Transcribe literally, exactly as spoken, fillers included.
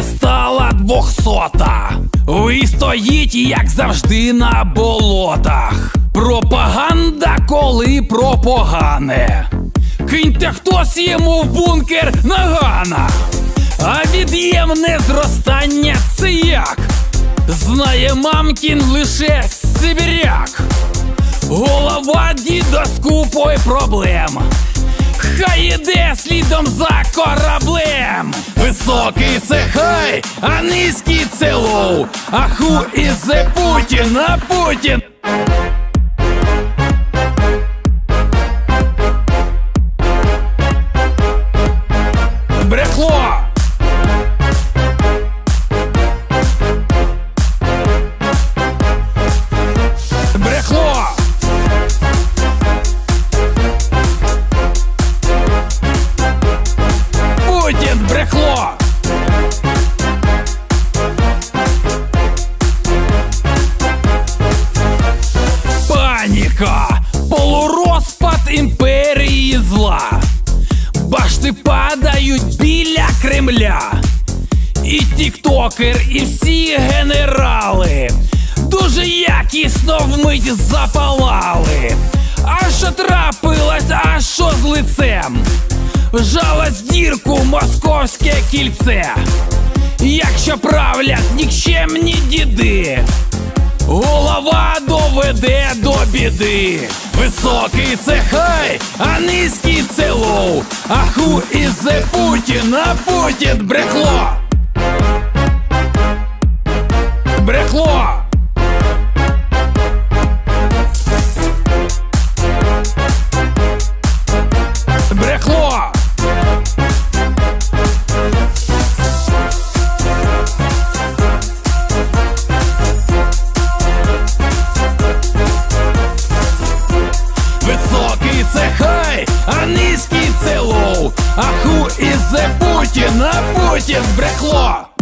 стала двохсота. Ви стоїть, як завжди, на болотах. Пропаганда, коли про погане. Киньте хтось йому в бункер нагана. А від'ємне зростання це як? Знає мамкін лише сибіряк. Голова діда з купою проблем. Хай іде слідом за кораблем. Високий це хай, а низький це лоу. А ху ізе Путін, а Путін. Брехло. Брехло. Путін брехло. Паніка, полурозпад імперії зла. Башти падають біля Кремля. І тіктокер, і всі генерали дуже якісно вмить запалали. А що трапилось, а що з лицем? Вжалось в дірку московське кільце. Якщо правлять нікчемні діди, голова доведе до біди. Високий це хай, а низький це лоу. А ху ізе Путін, а Путін брехло. Брехло. Брехло. Високий це хай, а низький це лоу. А ху ізе Путін, а Путін брехло.